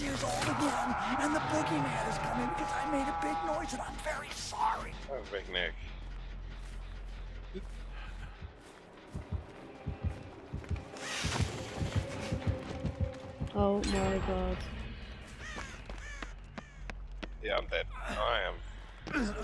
years old again, and the boogeyman is coming because I made a big noise, and I'm very sorry. Oh, Big Nick. Oh my god. Yeah, I'm dead. I am.